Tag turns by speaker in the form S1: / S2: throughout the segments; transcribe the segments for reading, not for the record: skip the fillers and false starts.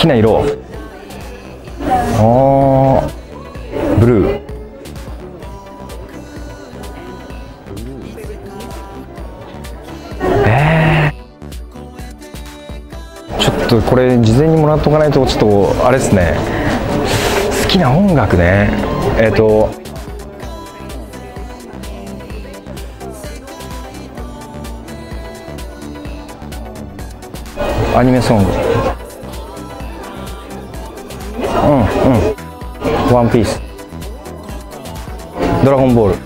S1: きな色、ブルー。ちょっとこれ事前にもらっとかないとちょっとあれですね。好きな音楽ね。アニメソング。ワンピース。ドラゴンボール。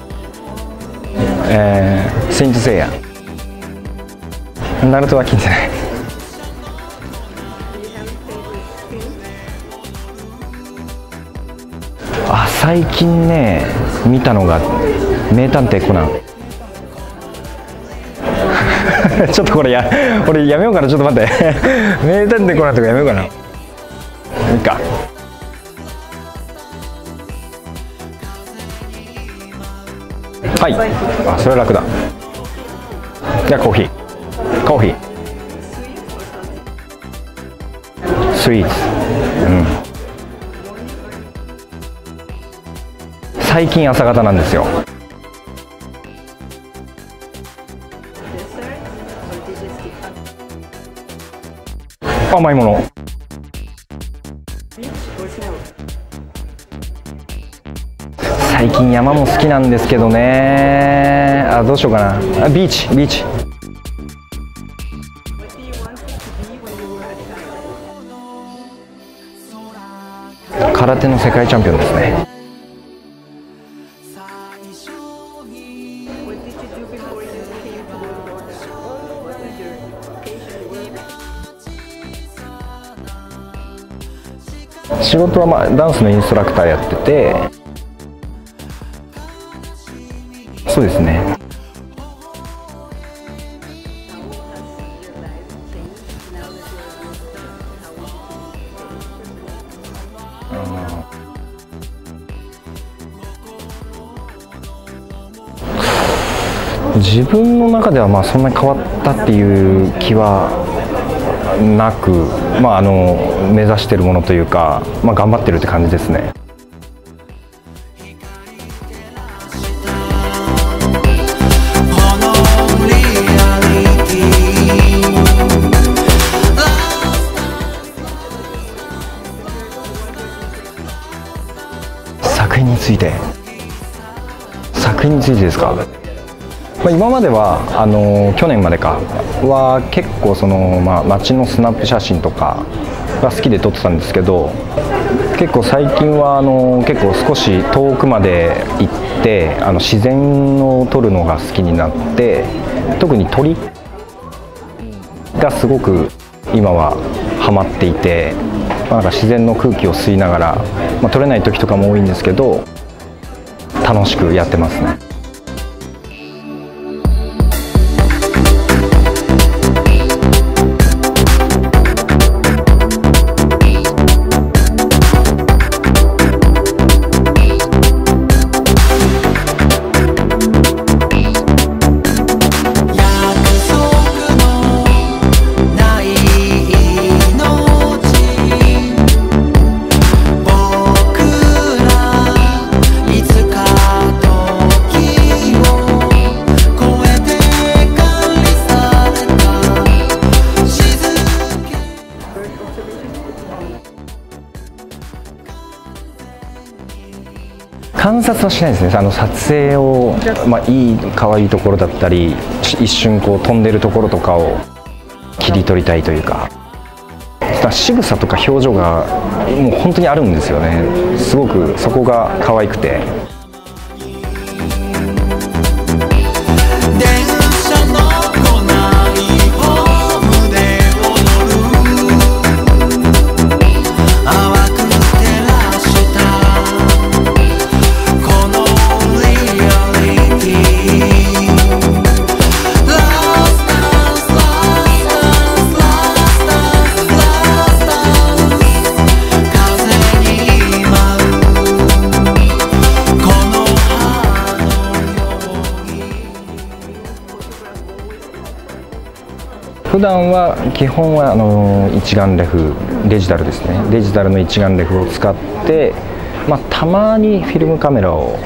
S1: セイントセイヤ。ナルトは聞いてない。最近ね見たのが名探偵コナン。ちょっと俺やめようかな。ちょっと待って。名探偵コナンとかやめようかな。いいか。はい。あ、それは楽だ。じゃあコーヒー。スイーツ。最近朝方なんですよ。甘いもの。最近山も好きなんですけどね。どうしようかな。ビーチ。空手の世界チャンピオンですね。仕事はダンスのインストラクターやってて、そうですね。自分の中ではそんなに変わったっていう気はなく、目指しているものというか、頑張ってるって感じですね。作品についてですか。今までは去年までは結構街のスナップ写真とかが好きで撮ってたんですけど、結構最近は結構少し遠くまで行って自然を撮るのが好きになって、特に鳥がすごく今はハマっていて、なんか自然の空気を吸いながら、撮れない時とかも多いんですけど楽しくやってますね。観察はしないですね。撮影を、可愛いところだったり、一瞬飛んでるところとかを切り取りたいというか、仕草とか表情がもう本当にあるんですよね。すごくそこが可愛くて。
S2: こ
S1: 普段は基本は一眼レフ、デジタルですね、デジタルの一眼レフを使って、たまにフィルムカメラを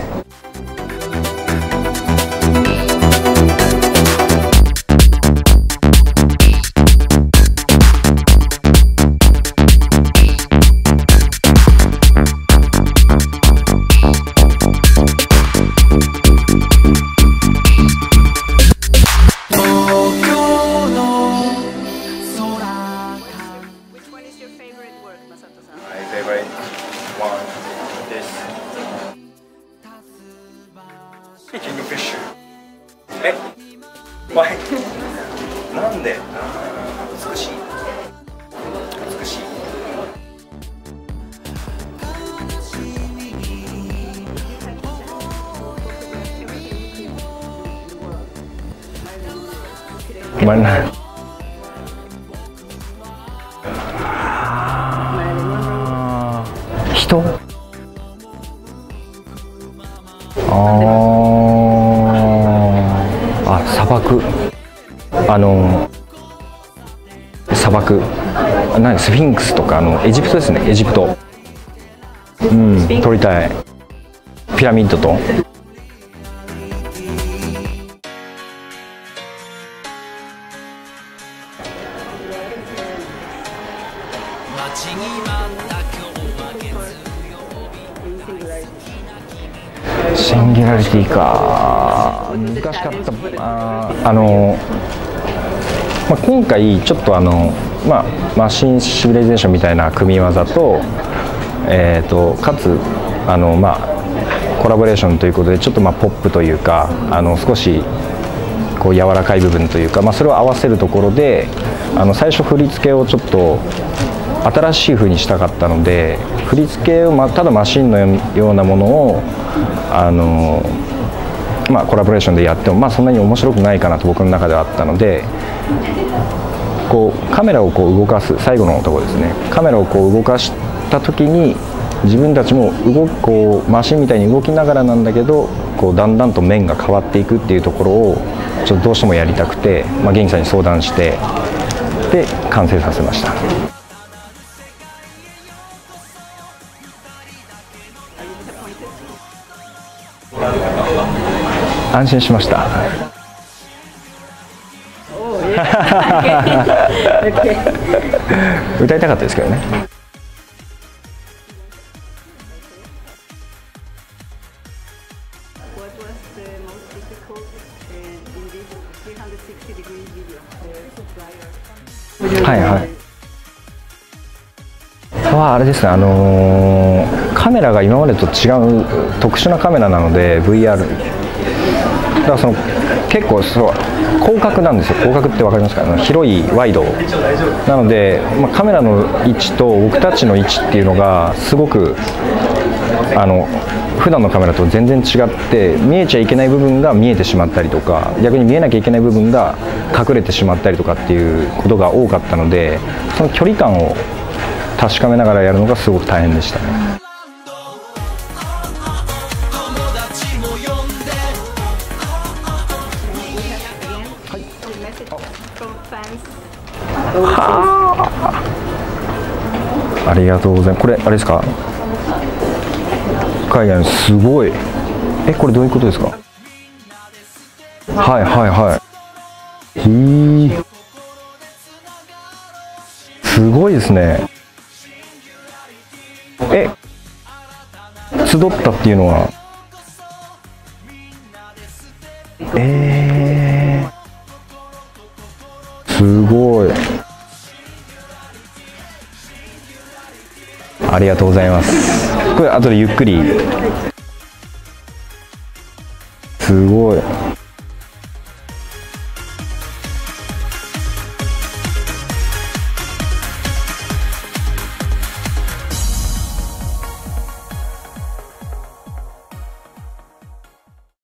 S2: キングフィッシュ。なんで美しい美しい。
S1: 人砂漠、砂漠、スフィンクスとかエジプトですね、エジプト、撮りたい。ピラミッドとシンギュラリティか、難しかった。今回ちょっとマシンシミュレーションみたいな組み技と、かつコラボレーションということでちょっとポップというか少しこう柔らかい部分というか、それを合わせるところで最初振り付けをちょっと新しい風にしたかったので、振り付けをただマシンのようなものをコラボレーションでやってもそんなに面白くないかなと僕の中ではあったので、こうカメラをこう動かす最後のところですね、カメラをこう動かした時に自分たちもこうマシンみたいに動きながらなんだけど、こうだんだんと面が変わっていくっていうところをちょっとどうしてもやりたくて、元気さんに相談してで完成させました。安心しました。歌いたかったですけどね。はいはい。あれですね、カメラが今までと違う特殊なカメラなので VR だから結構広角なんですよ。広角って分かりますか？広いワイドなので、カメラの位置と僕たちの位置っていうのがすごく普段のカメラと全然違って、見えちゃいけない部分が見えてしまったりとか、逆に見えなきゃいけない部分が隠れてしまったりとかっていうことが多かったので、その距離感を確かめながらやるのがすごく大変でしたね。ありがとうございます。これあれですか？海外のすごい。これどういうことですか？はいはいはい。すごいですね。集ったっていうのはすごい。ありがとうございます。これ後でゆっくり。すごい。